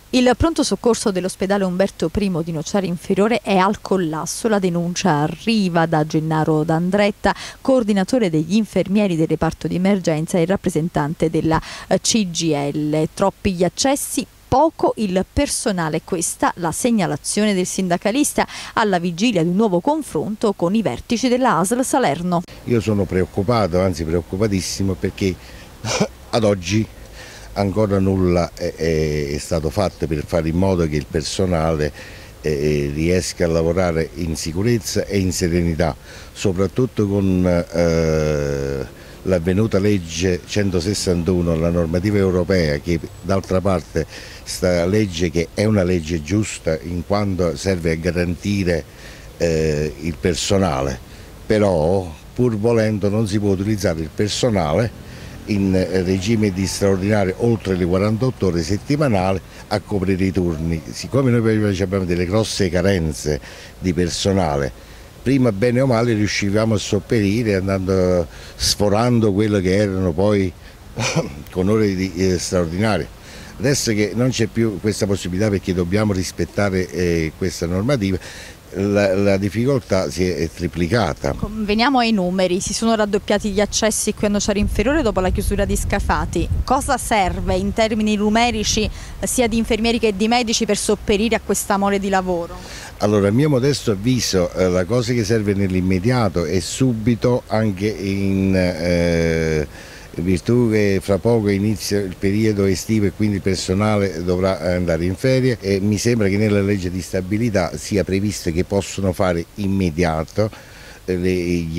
Il pronto soccorso dell'ospedale Umberto I di Nocera Inferiore è al collasso. La denuncia arriva da Gennaro D'Andretta, coordinatore degli infermieri del reparto di emergenza e rappresentante della CGIL. Troppi gli accessi, poco il personale. Questa la segnalazione del sindacalista alla vigilia di un nuovo confronto con i vertici della ASL Salerno. Io sono preoccupato, anzi preoccupatissimo, perché ad oggi ancora nulla è stato fatto per fare in modo che il personale riesca a lavorare in sicurezza e in serenità, soprattutto con l'avvenuta legge 161, la normativa europea, che d'altra parte sta legge che è una legge giusta in quanto serve a garantire il personale, però pur volendo non si può utilizzare il personale in regime di straordinario oltre le 48 ore settimanali a coprire i turni. Siccome noi abbiamo delle grosse carenze di personale, prima bene o male riuscivamo a sopperire andando sforando quello che erano poi con ore straordinarie. Adesso che non c'è più questa possibilità perché dobbiamo rispettare questa normativa, la difficoltà si è triplicata. Veniamo ai numeri: si sono raddoppiati gli accessi qui a Nocera Inferiore dopo la chiusura di Scafati. Cosa serve in termini numerici sia di infermieri che di medici per sopperire a questa mole di lavoro? Allora, a mio modesto avviso, la cosa che serve nell'immediato è subito, anche in virtù che fra poco inizia il periodo estivo e quindi il personale dovrà andare in ferie, e mi sembra che nella legge di stabilità sia previsto che possono fare immediato tutti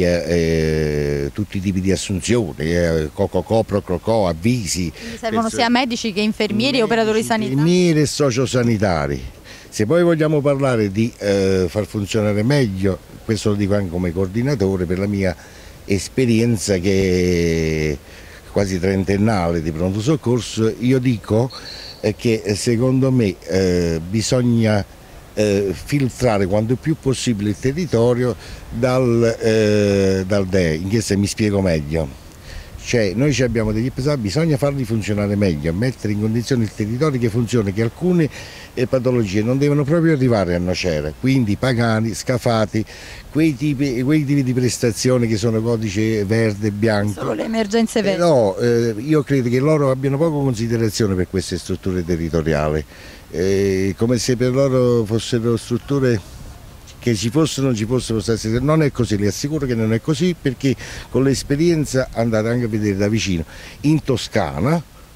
i tipi di assunzioni, COCO, PROCROCO, avvisi. Quindi servono sia medici che infermieri e operatori sanitari. Infermieri e sociosanitari. Se poi vogliamo parlare di far funzionare meglio, questo lo dico anche come coordinatore per la mia esperienza che quasi trentennale di pronto soccorso, io dico che secondo me bisogna filtrare quanto più possibile il territorio dal DEE. In che senso? Mi spiego meglio. Cioè, noi abbiamo degli episodi, bisogna farli funzionare meglio, mettere in condizione il territorio che funzioni, che alcune patologie non devono proprio arrivare a Nocera, quindi Pagani, Scafati, quei tipi di prestazioni che sono codice verde e bianco. Solo le emergenze verde. No, io credo che loro abbiano poco considerazione per queste strutture territoriali, come se per loro fossero strutture che ci fossero o non ci fossero. Non è così, le assicuro che non è così, perché con l'esperienza andate anche a vedere da vicino in Toscana,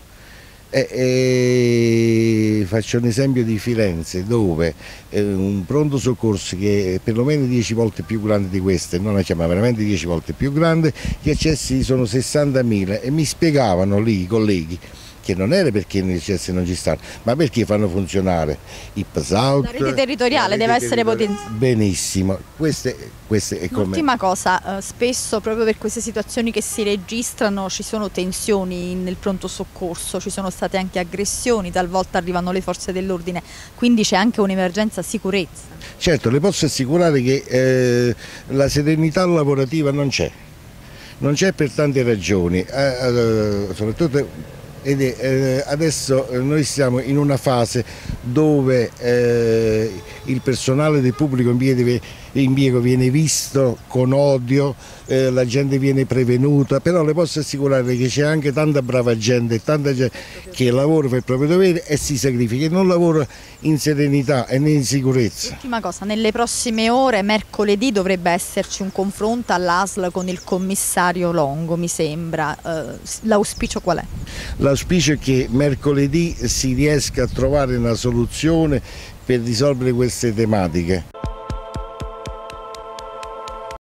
faccio un esempio di Firenze, dove un pronto soccorso che è perlomeno 10 volte più grande di questo, non ma veramente 10 volte più grande, gli accessi sono 60.000, e mi spiegavano lì i colleghi che non era perché gli accessi non ci stanno, ma perché fanno funzionare il pass-out. La rete territoriale deve essere potenziata. Benissimo, queste è come... L'ultima cosa, spesso proprio per queste situazioni che si registrano ci sono tensioni nel pronto soccorso, ci sono state anche aggressioni, talvolta arrivano le forze dell'ordine, quindi c'è anche un'emergenza sicurezza. Certo, le posso assicurare che la serenità lavorativa non c'è per tante ragioni, soprattutto. Adesso noi siamo in una fase dove il personale del pubblico impiego viene visto con odio, la gente viene prevenuta, però le posso assicurare che c'è anche tanta brava gente, tanta gente che lavora per il proprio dovere e si sacrifica, e non lavora in serenità e in sicurezza. Ultima cosa, nelle prossime ore, mercoledì, dovrebbe esserci un confronto all'ASL con il commissario Longo, mi sembra. L'auspicio qual è? L'auspicio è che mercoledì si riesca a trovare una soluzione per risolvere queste tematiche.